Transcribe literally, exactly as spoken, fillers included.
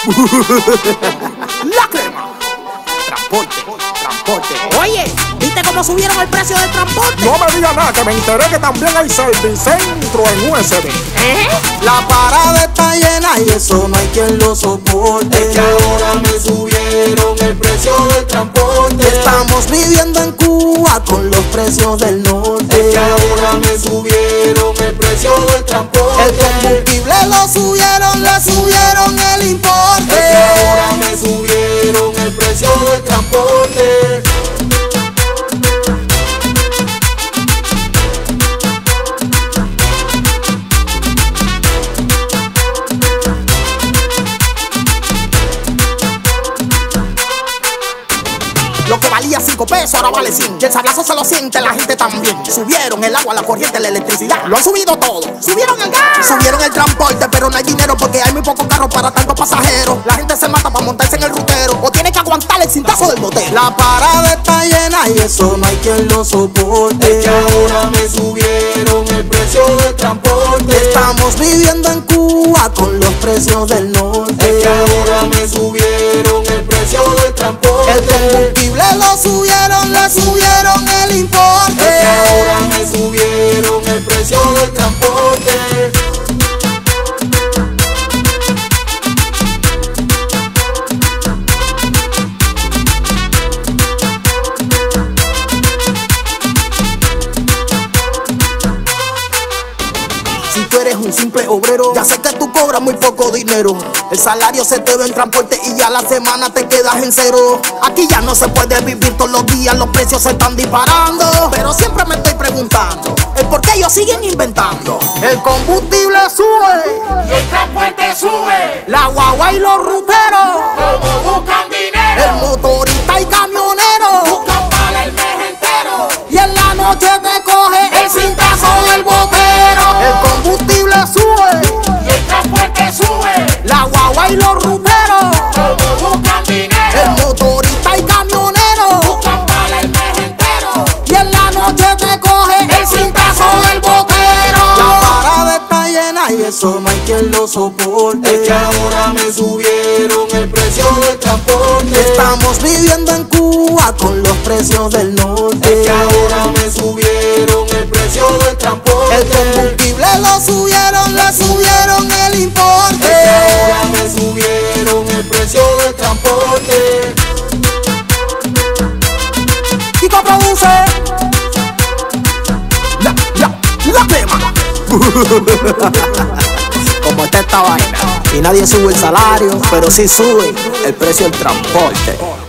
La crema. Transporte, transporte. Oye, ¿viste cómo subieron el precio del transporte? No me digas nada, que me enteré que también hay Servicentro en U S D. ¿Eh? La parada está llena y eso no hay quien lo soporte. Es que ahora me subieron el precio del transporte. Estamos viviendo en Cuba con los precios del norte. Es que ahora me subieron el precio del transporte. El combustible lo subieron, le subieron el importe. Es que ahora me subieron el precio del transporte. Lo que valía cinco pesos ahora vale cien. Y el sablazo se lo siente la gente también. Subieron el agua, la corriente, la electricidad. Lo han subido todo. Subieron el gas. Subieron el transporte, pero no hay dinero porque hay muy pocos carros para tantos pasajeros. La gente se mata para montarse en el rutero o tiene que aguantar el cintazo del motel. La parada está llena y eso no hay quien lo soporte. Es que ahora me subieron el precio del transporte. Estamos viviendo en Cuba con los precios del norte. Es que ahora me subieron el precio del transporte. El combustible lo subieron, le subieron el importe. Es que ahora me subieron el precio del transporte. Si tú eres un simple obrero, ya sé que tú cobras muy poco dinero. El salario se te ve en transporte y ya la semana te quedas en cero. Aquí ya no se puede vivir todos los días, los precios se están disparando. Pero siempre me estoy preguntando el por qué ellos siguen inventando. El combustible sube Y el transporte sube, la guagua y los ruteros, como buscan el dinero, motorista y camionero. buscan para el mes entero. Y en la noche te coge El cintazo del botero. el combustible sube, Y el transporte sube, la guagua y los ruteros, como buscan el dinero, motorista y camionero. buscan para el mes entero. Y en la noche te coge El cintazo del botero. La parada está llena y eso no hay quien lo soporte. Es que ahora me subieron el precio del transporte. Estamos viviendo en Cuba con los precios del norte. Es que ahora me subieron el precio del transporte. El combustible lo subieron, le subieron el importe. Es que ahora me subieron el precio del transporte. Kiko produce. La, la, la crema. Como está esta vaina. Y nadie sube el salario, pero sí sube el precio del transporte.